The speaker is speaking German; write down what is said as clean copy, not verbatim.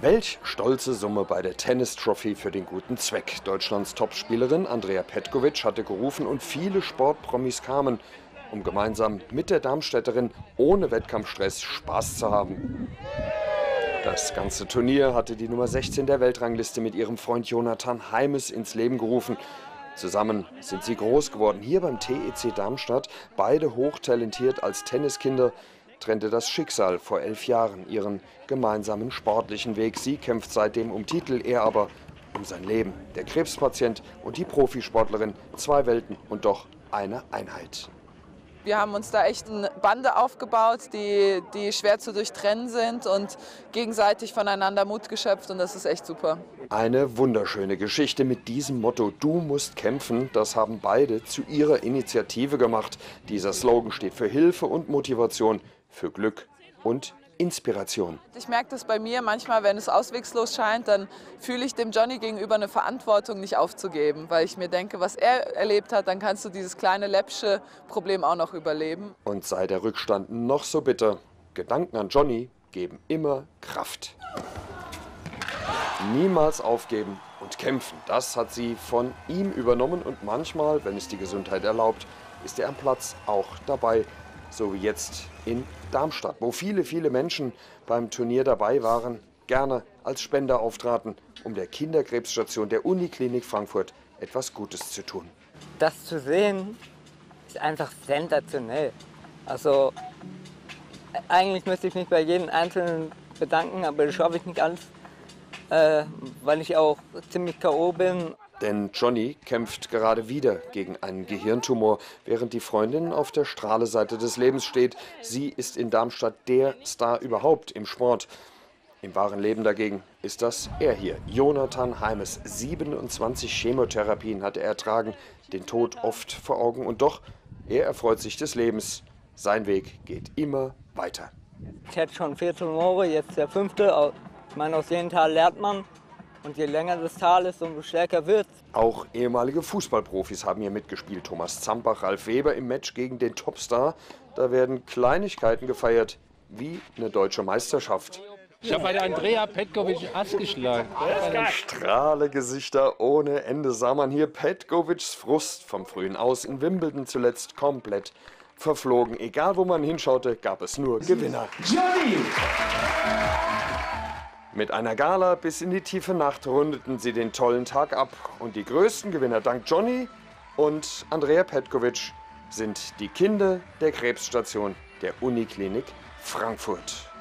Welch stolze Summe bei der Tennis Trophy für den guten Zweck. Deutschlands Topspielerin Andrea Petkovic hatte gerufen und viele Sportpromis kamen, um gemeinsam mit der Darmstädterin ohne Wettkampfstress Spaß zu haben. Das ganze Turnier hatte die Nummer 16 der Weltrangliste mit ihrem Freund Jonathan Heimes ins Leben gerufen. Zusammen sind sie groß geworden, hier beim TEC Darmstadt, beide hochtalentiert als Tenniskinder, trennte das Schicksal vor 11 Jahren ihren gemeinsamen sportlichen Weg. Sie kämpft seitdem um Titel, er aber um sein Leben. Der Krebspatient und die Profisportlerin, zwei Welten und doch eine Einheit. Wir haben uns da echt eine Bande aufgebaut, die schwer zu durchtrennen sind und gegenseitig voneinander Mut geschöpft, und das ist echt super. Eine wunderschöne Geschichte mit diesem Motto: Du musst kämpfen, das haben beide zu ihrer Initiative gemacht. Dieser Slogan steht für Hilfe und Motivation, für Glück und Inspiration. Ich merke das bei mir manchmal, wenn es auswegslos scheint, dann fühle ich dem Johnny gegenüber eine Verantwortung, nicht aufzugeben, weil ich mir denke, was er erlebt hat, dann kannst du dieses kleine läppsche Problem auch noch überleben. Und sei der Rückstand noch so bitter, Gedanken an Johnny geben immer Kraft. Niemals aufgeben und kämpfen, das hat sie von ihm übernommen, und manchmal, wenn es die Gesundheit erlaubt, ist er am Platz auch dabei. So wie jetzt in Darmstadt, wo viele, viele Menschen beim Turnier dabei waren, gerne als Spender auftraten, um der Kinderkrebsstation der Uniklinik Frankfurt etwas Gutes zu tun. Das zu sehen, ist einfach sensationell. Also eigentlich müsste ich mich bei jedem Einzelnen bedanken, aber das schaffe ich nicht alles, weil ich auch ziemlich K.O. bin. Denn Johnny kämpft gerade wieder gegen einen Gehirntumor, während die Freundin auf der Strahleseite des Lebens steht. Sie ist in Darmstadt der Star überhaupt im Sport. Im wahren Leben dagegen ist das er hier, Jonathan Heimes. 27 Chemotherapien hat er ertragen, den Tod oft vor Augen. Und doch, er erfreut sich des Lebens. Sein Weg geht immer weiter. Ich hatte schon 4 Tumore, jetzt der 5. Ich meine, aus jedem Tal lernt man. Und je länger das Tal ist, umso stärker wird es. Auch ehemalige Fußballprofis haben hier mitgespielt. Thomas Zampach, Ralf Weber im Match gegen den Topstar. Da werden Kleinigkeiten gefeiert, wie eine deutsche Meisterschaft. Ich habe bei der Andrea Petkovic Ass geschlagen. Strahlegesichter ohne Ende sah man hier. Petkovics Frust vom frühen Aus in Wimbledon zuletzt komplett verflogen. Egal wo man hinschaute, gab es nur Gewinner. Johnny! Mit einer Gala bis in die tiefe Nacht rundeten sie den tollen Tag ab. Und die größten Gewinner dank Johnny und Andrea Petkovic sind die Kinder der Krebsstation der Uniklinik Frankfurt.